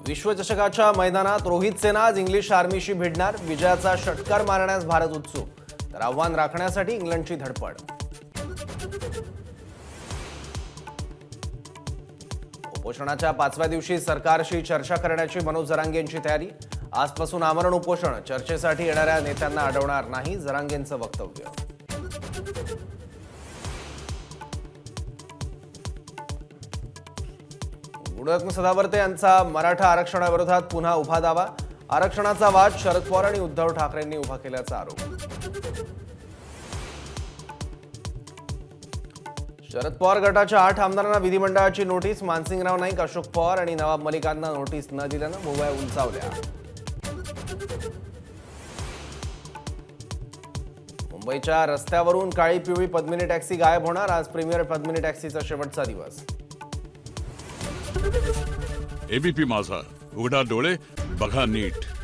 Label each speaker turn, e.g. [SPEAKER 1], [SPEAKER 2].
[SPEAKER 1] विश्वचषकाच्या मैदानात रोहित सेना आज इंग्लिश आर्मीशी भिडणार। विजयाचा षटकार मारण्यास भारत उत्सुक, तर आव्हान राखण्यासाठी इंग्लंडची धडपड। उपोषणाच्या 5व्या दिवशी सरकारशी चर्चा करण्याची मनोज जरांगेंची तयारी। आजपासून आमरण उपोषण, चर्चेसाठी येणाऱ्या नेत्यांना अडवणार नाही, जरांगेंचं वक्तव्य। गुणरत्न सदावर्ते यांचा मराठा आरक्षणाविरोधात पुन्हा उभा दावा। आरक्षणाचा वाद शरद पवार आणि उद्धव ठाकरेंनी उभा केल्याचा आरोप। शरद पवार गटाच्या 8 आमदारांना विधिमंडळाची नोटीस। मानसिंगराव नाईक, अशोक पवार आणि नवाब मलिकांना नोटीस न दिल्यानं मुंबई उंचावल्या। मुंबईच्या रस्त्यावरून काळी पिवळी पद्मिनी टॅक्सी गायब होणार। आज प्रीमियर पद्मिनी टॅक्सीचा शेवटचा दिवस।
[SPEAKER 2] एबीपी माझा, उघडा डोळे बघा नीट।